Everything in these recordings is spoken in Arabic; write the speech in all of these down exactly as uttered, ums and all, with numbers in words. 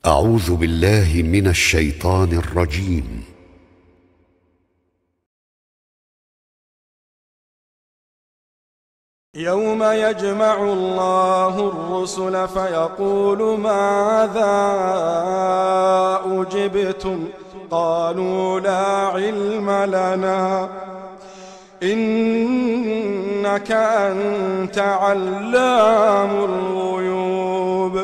أعوذ بالله من الشيطان الرجيم. يوم يجمع الله الرسل فيقول ماذا أجبتم قالوا لا علم لنا إنك أنت علام الغيوب.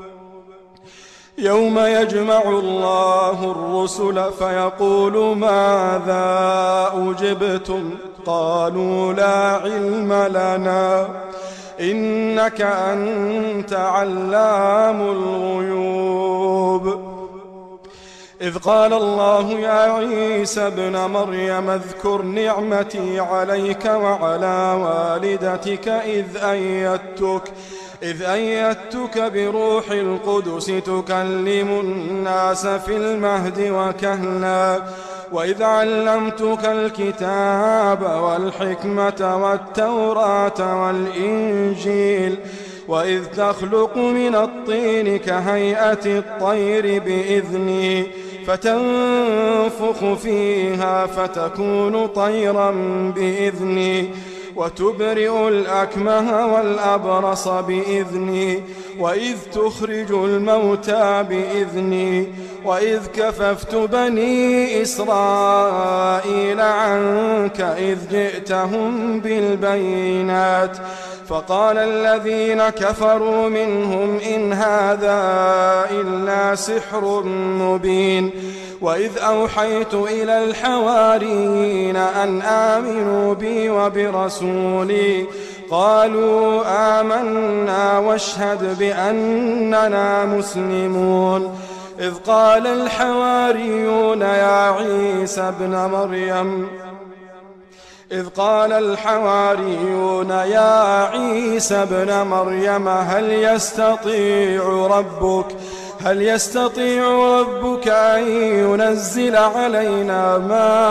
يوم يجمع الله الرسل فيقول ماذا أجبتم قالوا لا علم لنا إنك أنت علام الغيوب. إذ قال الله يا عيسى ابن مريم اذكر نعمتي عليك وعلى والدتك إذ أيدتك إذ أيدتك بروح القدس تكلم الناس في المهد وكهلا وإذ علمتك الكتاب والحكمة والتوراة والإنجيل وإذ تخلق من الطين كهيئة الطير بإذني فتنفخ فيها فتكون طيرا بإذني وتبرئ الأكمه والأبرص بإذني وإذ تخرج الموتى بإذني وإذ كففت بني إسرائيل عنك إذ جئتهم بالبينات فقال الذين كفروا منهم إن هذا إلا سحر مبين. وإذ أوحيت إلى الحواريين أن آمنوا بي وبرسولي قالوا آمنا واشهد بأننا مسلمون. إذ قال الحواريون يا عيسى ابن مريم إذ قال الحواريون يا عيسى ابن مريم هل يستطيع ربك هل يستطيع ربك أن ينزل علينا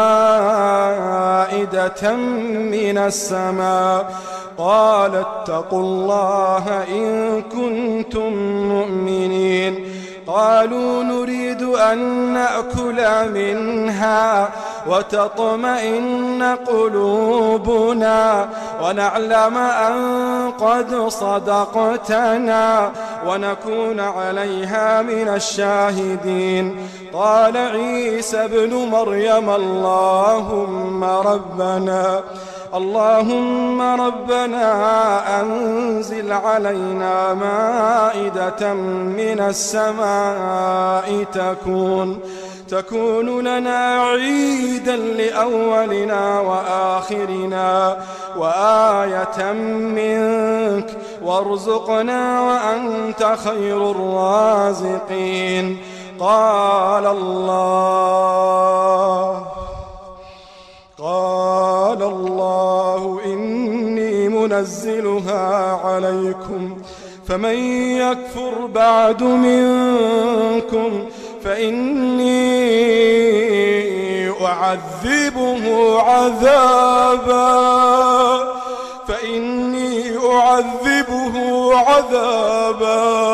مائدة من السماء قال اتقوا الله إن كنتم مؤمنين. قالوا نريد أن نأكل منها وتطمئن قلوبنا ونعلم أن قد صدقتنا ونكون عليها من الشاهدين. قال عيسى ابن مريم اللهم ربنا اللهم ربنا أنزل علينا مائدة من السماء تكون تكون لنا عيدا لأولنا وآخرنا وآية منك وارزقنا وأنت خير الرازقين. قال الله قال الله إني منزلها عليكم فمن يكفر بعد منكم فإني أعذبه عذابا فإني أعذبه عذابا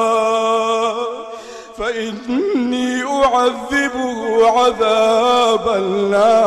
فإني أعذبه عذابا لا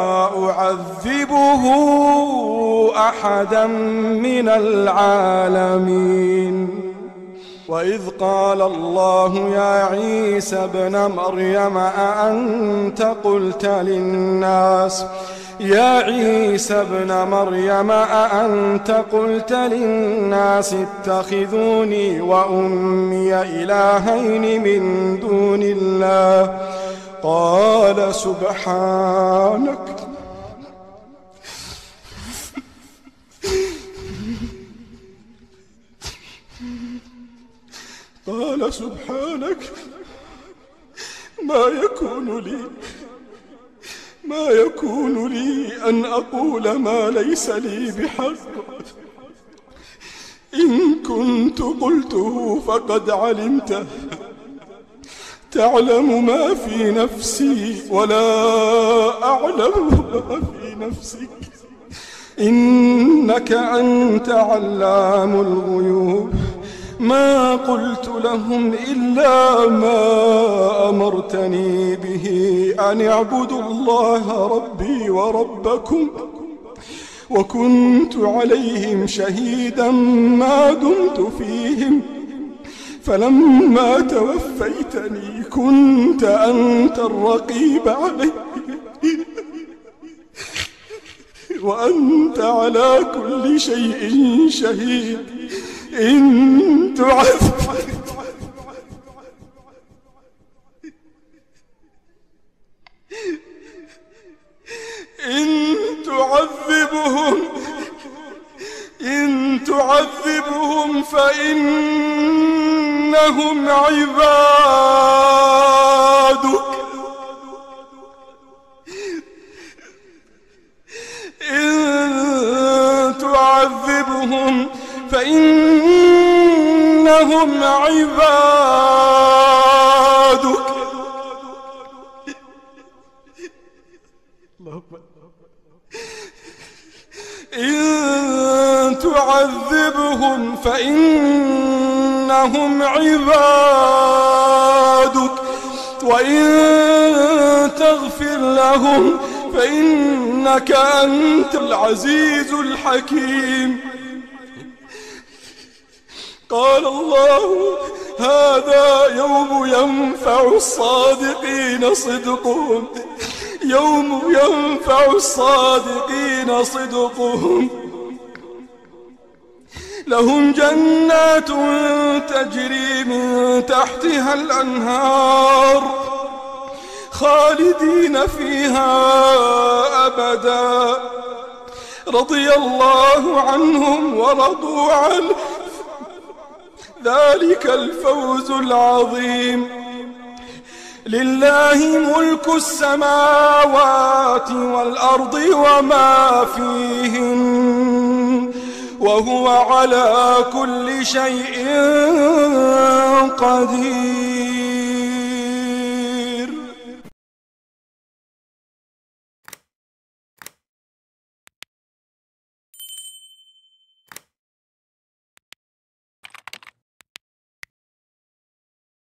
أعذبه أحدا من العالمين. وإذ قال الله يا عيسى ابن مريم أأنت قلت للناس يا عيسى ابن مريم أأنت قلت للناس اتخذوني وأمي إلهين من دون الله قال سبحانك قال سبحانك ما يكون لي ما يكون لي أن أقول ما ليس لي بحق إن كنت قلته فقد علمته تعلم ما في نفسي ولا أعلم ما في نفسك إنك أنت علام الغيوب. ما قلت لهم إلا ما أمرتني به أن اعبدوا الله ربي وربكم، وكنت عليهم شهيدا ما دمت فيهم، فلما توفيتني كنت أنت الرقيب علي، وأنت على كل شيء شهيد. إن تعذب إن تعذبهم إن تعذبهم فإنهم عبادك، إن تعذبهم فإنهم عبادك. إن تعذبهم فإنهم عبادك، وإن تغفر لهم فإنك أنت العزيز الحكيم. قال الله: هذا يوم ينفع الصادقين صدقهم، يوم ينفع الصادقين صدقهم، لهم جنات تجري من تحتها الأنهار خالدين فيها أبدا، رضي الله عنهم ورضوا عنه، ذلك الفوز العظيم. لله ملك السماوات والأرض وما فيهن، وهو على كل شيء قدير.